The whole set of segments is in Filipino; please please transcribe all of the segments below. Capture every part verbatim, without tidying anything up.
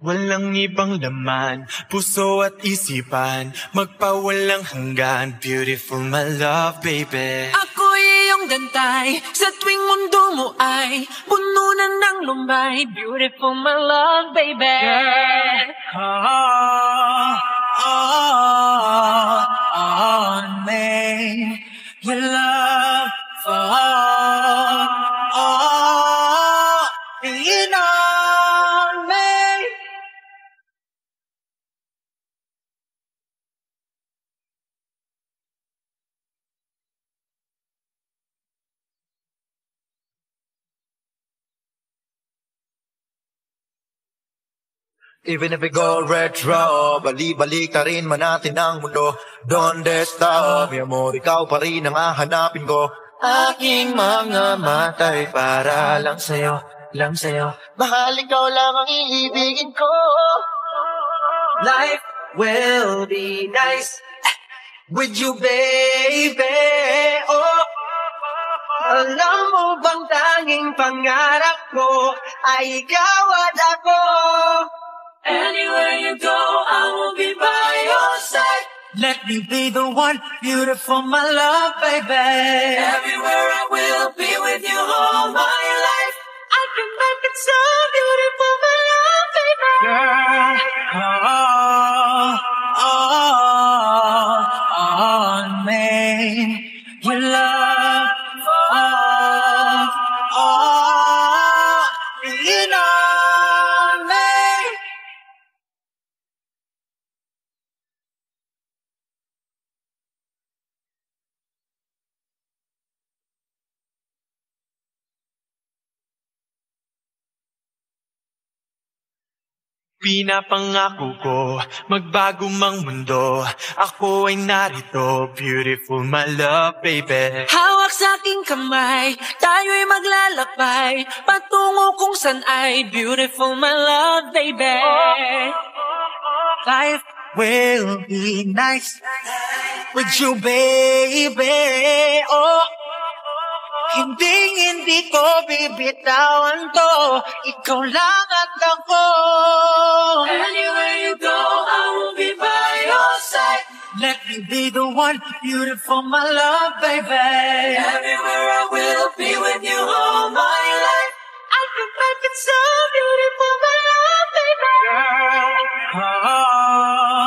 Walang ibang laman, puso at isipan, magpawalang hanggan. Beautiful my love, baby. Ako'y iyong gantay, sa tuwing mundo mo ay puno na ng lumbay. Beautiful my love, baby. Yeah. Oh, oh, on me, your love for oh, lean on me. Even if we go retro, bali-balik na rin man natin ang mundo. Donde está, mi amor, ikaw pa rin ang hahanapin ko. Aking mga matay para lang sa'yo, lang sa'yo. Mahal, ikaw lang ang iibigin ko. Life will be nice with you, baby. Oh, alam mo bang tanging pangarap ko ay ikaw at ako. Anywhere you go, I will be by your side. Let me be the one, beautiful my love, baby. Everywhere I will be with you all my life. I can make it so beautiful, my love, baby. Girl, oh, oh, on me, your love, oh, oh, lean on me. Pinapangako ko, magbago mang mundo. Ako ay narito, beautiful my love, baby. Hawak sa aking kamay, tayo'y maglalakbay patungo kung saan ay beautiful my love, baby. Life will be nice with you, baby. Oh, hindi, hindi ko bibitawan to. Ikaw lang at ako. Anywhere you go, I will be by your side. Let me be the one, beautiful my love, baby. Everywhere I will be with you all my life. I can make it so beautiful, my love, baby. Girl, oh,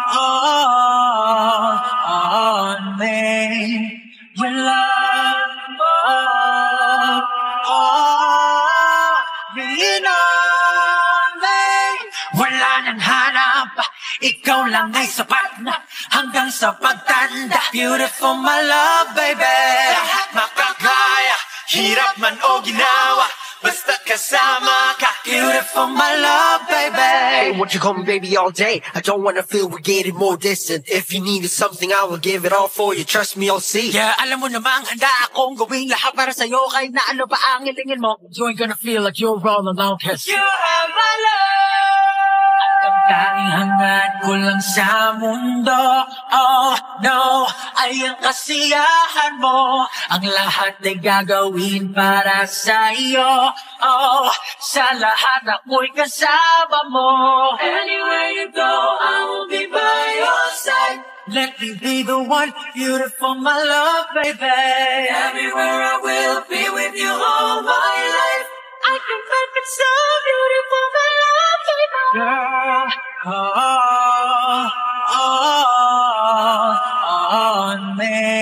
oh, on me, your love, oh, oh, lean on me. Wala nang hanap, ikaw lang ay sapat na hanggang sa pagtanda. Beautiful my love, baby. Lahat makakaya, hirap man o ginawa, basta't kasama ka. Beautiful my love, baby. Hey, won't you call me baby all day? I don't wanna feel we're getting more distant. If you needed something, I will give it all for you. Trust me, I'll see. Yeah, alam mo namang handa akong gawing lahat para sa'yo. Kahit na ano pa ang ilingin mo, you ain't gonna feel like you're all alone, cause You have my love. ang tanging hangad ko lang sa mundo. Oh no, ay ang kasiyahan mo. Ang lahat ay gagawin para sa iyo. Oh, sa lahat ako'y kasama mo. Anywhere you go, I will be by your side. Let me be the one, beautiful my love, baby. Everywhere I will be with you all my life. I can make it so beautiful, my love, baby. Girl, oh, oh, on me.